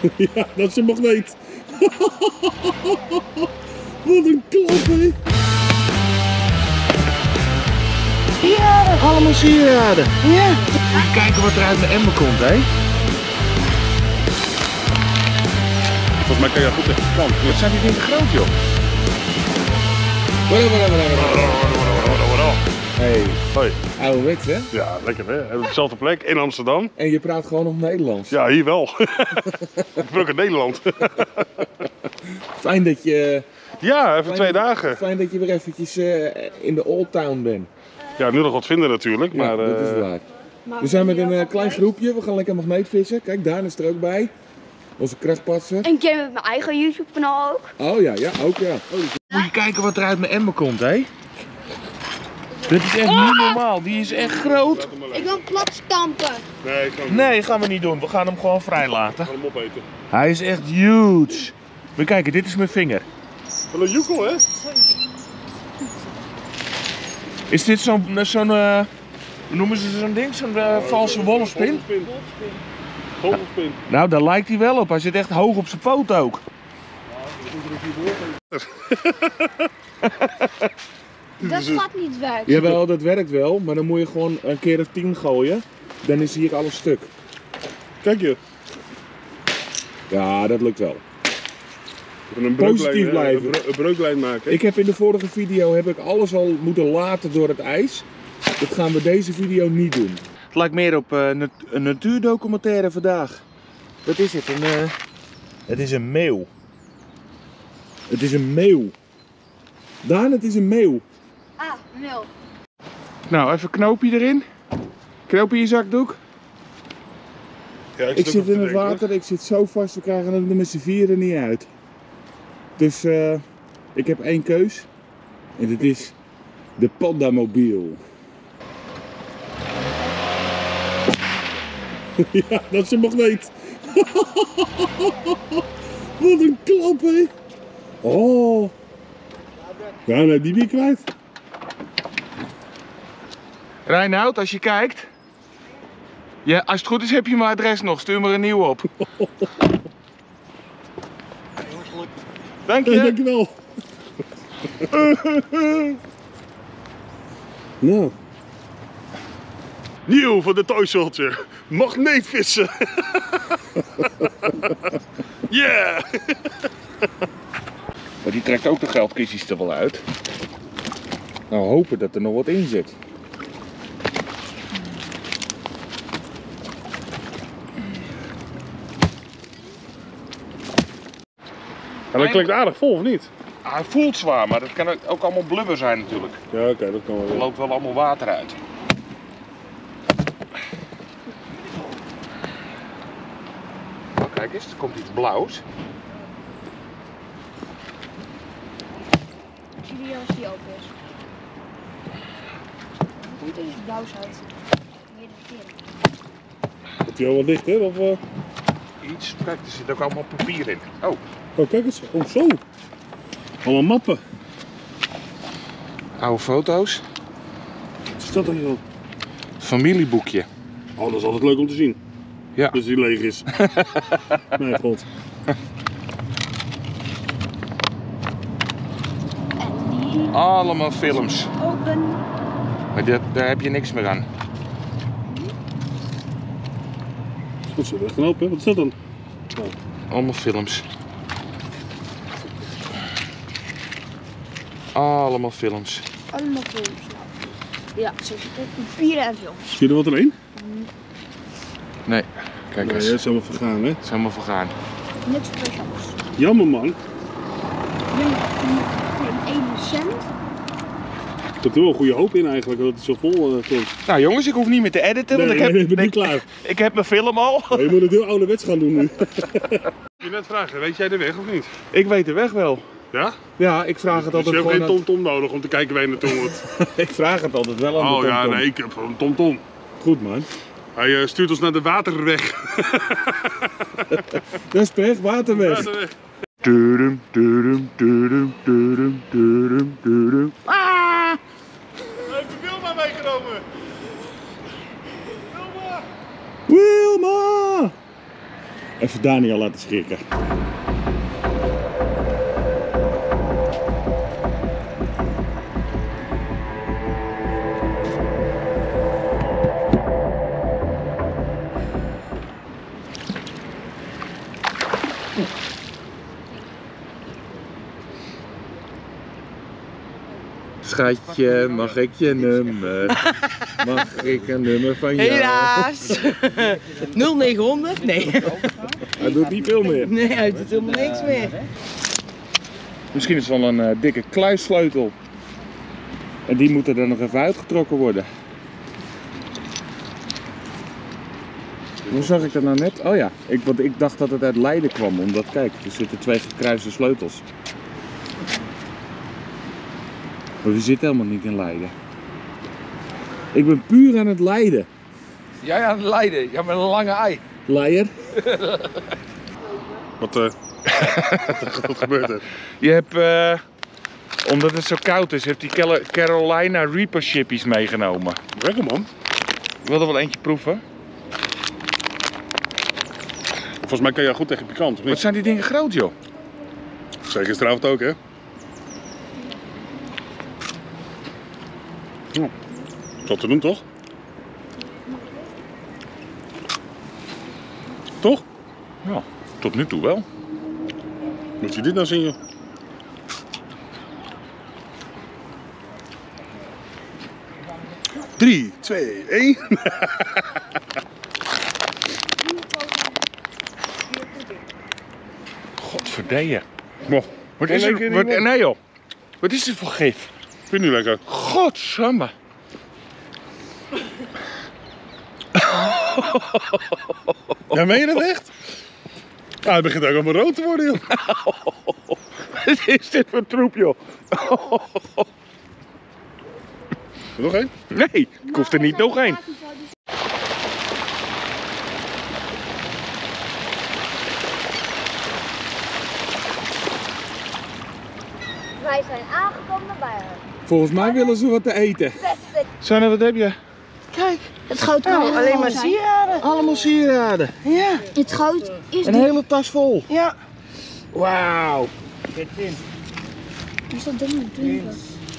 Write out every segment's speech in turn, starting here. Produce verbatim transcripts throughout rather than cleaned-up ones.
Ja, dat is een magneet. Wat een klap, hé. Sieraden. Allemaal sieraden. Ja. Moet je kijken wat er uit mijn emmer komt, hé. Volgens mij kan je goed tegen de kant. Wat zijn die dingen groot, joh? Hey, Hoi. ouderwets, hè? Ja, lekker hè. Op dezelfde plek in Amsterdam. En je praat gewoon op Nederlands. Ja, hier wel. Ik ben ook in Nederland. Fijn dat je... Ja, even fijn twee dat- dagen. Fijn dat je weer eventjes uh, in de Old Town bent. Ja, nu nog wat vinden natuurlijk, Ja, maar... dat is uh, waar. We zijn met een uh, klein groepje, we gaan lekker magneetvissen. Kijk, Daan is er ook bij. Onze krachtpatser. En ik ken met mijn eigen YouTube kanaal ook. Oh ja, ja, ook ja. Oh, moet je kijken wat er uit mijn emmer komt, hé. Dit is echt niet normaal, die is echt groot. Ik wil plat stampen. Nee, ik ga hem, Nee, gaan we niet doen. We gaan hem gewoon vrij laten. ik ga hem opeten. Hij is echt huge. We kijken, dit is mijn vinger. Wel een joekel, hè? Is dit zo'n, zo'n uh, hoe noemen ze zo'n ding? Zo'n uh, valse wolfspin? Vogelspin. Vogelspin. Nou, daar lijkt hij wel op. Hij zit echt hoog op zijn poot ook. Dat gaat niet werken. Jawel, dat werkt wel, maar dan moet je gewoon een keer of tien gooien. Dan is hier alles stuk. Kijk je. Ja, dat lukt wel. Een Positief blijven. Een, bro een breuklijn maken. Ik heb in de vorige video heb ik alles al moeten laten door het ijs. Dat gaan we deze video niet doen. Het lijkt meer op uh, nat een natuurdocumentaire vandaag. Wat is het? Een, uh... Het is een meeuw. Het is een meeuw. Daan, het is een meeuw. Ah, nul. Nou, even knoopje erin. Knoop in je zakdoek. Ja, Ik zit in het water, ik zit zo vast, we krijgen het er met z'n vieren niet uit. Dus uh, ik heb één keus. En dit is de Pandamobiel. Ja, dat is een magneet. Wat een klap, hé. Oh. Ja, nee, die ben je kwijt. Reinoud, als je kijkt. Ja, als het goed is heb je mijn adres nog, stuur me een nieuw op. Dank Ja, je. dankjewel. Nou. Nieuw voor de Toy Soldier. Magneetvissen. Yeah. Maar die trekt ook de geldkistjes er wel uit. Nou, hopen dat er nog wat in zit. En dat klinkt aardig vol, of niet? Ah, hij voelt zwaar, maar dat kan ook allemaal blubber zijn natuurlijk. Ja, oké, okay, dat kan wel. Er loopt wel allemaal water uit. Oh, kijk eens, er komt iets blauws. Ik zie die als die open is. Hoe het is blauw uit. Meer de keer. Is die al wat dicht, hè? Of, uh... Iets, kijk, er zit ook allemaal papier in. Oh, oh, kijk eens. Oh, zo. Allemaal mappen. oude foto's. Wat is dat dan, joh? Familieboekje. Oh, dat is altijd leuk om te zien. Ja. Dus die leeg is. Nee, god. En die Allemaal films. open. Maar dat, daar heb je niks meer aan. Goed zo, weggenopen, hè? Wat is dat dan? Oh. Allemaal films. Allemaal films. Allemaal films. Ja, zo zit het papieren en films. Zie je er wat in? Nee, kijk Nee, eens. dat Het is helemaal vergaan, hè? is helemaal vergaan. Niks speciaals. Jammer, man. Voor een ene cent. Er zit er wel een goede hoop in eigenlijk, dat het zo vol uh, komt. Nou jongens, ik hoef niet meer te editen, want Nee, ik, heb, nee, ik ben nu ik, klaar. ik heb mijn film al. Maar je moet het heel ouderwets gaan doen nu. Je net vragen, weet jij de weg of niet? Ik weet de weg wel. Ja? Ja, ik vraag het Dus je altijd hebt geen gewoon aan... tomtom nodig om te kijken waar je naartoe moet. Ik vraag het altijd wel aan Oh de ja, tomtom. nee, ik heb gewoon een tomtom. Goed man. Hij uh, stuurt ons naar de waterweg. Dat is pech, waterweg. Waterweg. Tudum, tudum, tudum, tudum, tudum, tudum. Ah! Hij heeft de Wilma meegenomen. Wilma! Wilma! Even Daniel laten schrikken. Schatje, mag ik je nummer? Mag ik een nummer van jou? Helaas. nul negenhonderd? Nee. Hij doet niet veel meer. Nee, hij doet helemaal niks meer. Misschien is het wel een uh, dikke kluissleutel. En die moeten er nog even uitgetrokken worden. Hoe zag ik dat nou net? Oh ja, ik, want ik dacht dat het uit Leiden kwam. Omdat, kijk, er zitten twee gekruiste sleutels. Maar we zitten helemaal niet in Leiden. Ik ben puur aan het lijden. Jij aan het lijden, jij met een lange ei. Leier. Wat, uh, wat gebeurt er? Je hebt, uh, omdat het zo koud is, heeft die Carolina Reaper chippies meegenomen. Lekker man. Ik wil er wel eentje proeven. Volgens mij kan jij goed tegen pikant, of Wat niet? zijn die dingen groot, joh? Zei gisteravond ook, hè? Nou, wat te doen, toch? Toch? Ja, tot nu toe wel. Moet je dit nou zien, joh? Drie, twee, één. Godverdeje. Wow. Wat is er? Wat, nee joh. Wat is dit voor gif? Vind je nu lekker? Godsamme. Ja, meen je dat echt? Ah, het begint ook allemaal rood te worden, joh. Wat is dit voor troep, joh? Nog één? Nee, ik hoef er niet nog één. Wij zijn aangekomen bij haar. Volgens mij willen ze wat te eten. Sanne, wat heb je? Kijk, Het goud kan nou, alleen maar sieraden. Allemaal sieraden. Ja, Het goud is Een niet. hele tas vol. ja. Wauw. Is dat ding drinken?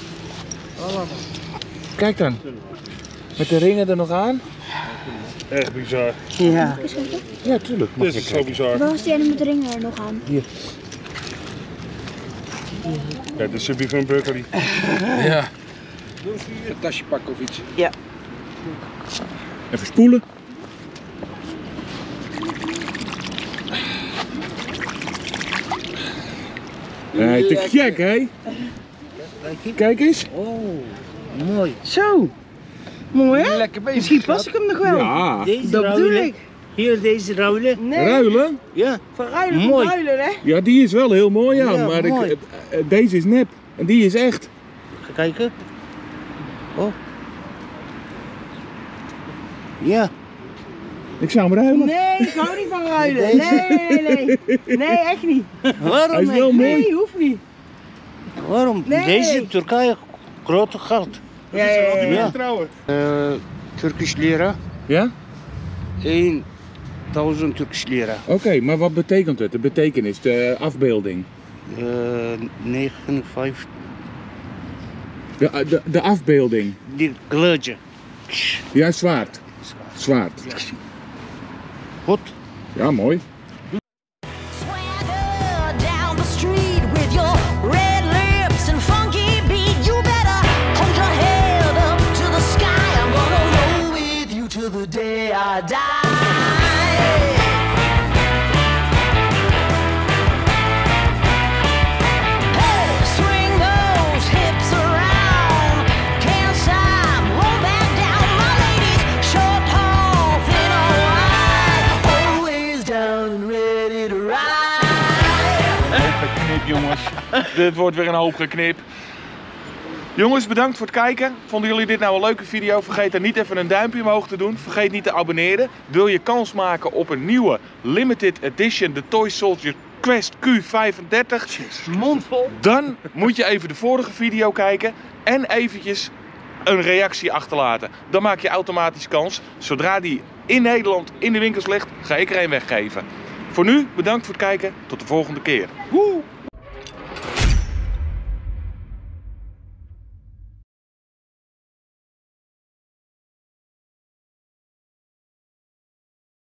Kijk dan. Met de ringen er nog aan. Echt bizar. Ja. Ja, tuurlijk. Mag Dit je is zo kijken. bizar. Waar was die ene met de ringen er nog aan? Ja, dit is subie van Berkeley. Ja. Een tasje pakken of iets. Ja. Even spoelen. Hey, te gek, hè? Kijk eens. Mooi. Zo. Mooi hè? Lekker bezig. Misschien pas ik hem nog wel. Ja. Deze Dat bedoel ruilen. ik. Hier deze ruilen. Nee, Ruilen? Ja. verruilen, Mooi. verruilen hè? Ja, die is wel heel mooi, ja. Ja, maar ik- mooi. eh, eh, deze is nep. En die is echt. Ga kijken. Oh. Ja. Ik zou hem ruilen. Nee, ik hou niet van ruilen. Deze? Nee, nee, nee. Nee, echt niet. Waarom? Hij is wel niet? mooi. Nee, hoeft niet. Waarom? Nee. Deze Turkije grote geld. Ja, ja, ja, ja. Ja. Trouwen. Uh, Turkish lira. Ja? honderd Turkish lira. Oké, maar wat betekent het? De betekenis, de afbeelding. Uh, negenenvijftig. De, de, de afbeelding. Die kleurtje. Ja, zwaard. Zwaard. Goed. Ja, mooi. Swagger down the street with your red lips and funky beat. You better hold your head up to the sky. I'm gonna roll with you till the day I die. Hey, swing those hips around. Can't stop, roll back down. My ladies, short, tall, thin or wide, always down and ready to ride. Geknip, jongens. Dit wordt weer een hoop geknip. Jongens, bedankt voor het kijken. Vonden jullie dit nou een leuke video? Vergeet dan niet even een duimpje omhoog te doen. Vergeet niet te abonneren. Wil je kans maken op een nieuwe limited edition de Toy Soldier Quest Q vijfendertig? Mondvol. Dan moet je even de vorige video kijken en eventjes een reactie achterlaten. Dan maak je automatisch kans. Zodra die in Nederland in de winkels ligt, ga ik er een weggeven. Voor nu, bedankt voor het kijken. Tot de volgende keer. Woe!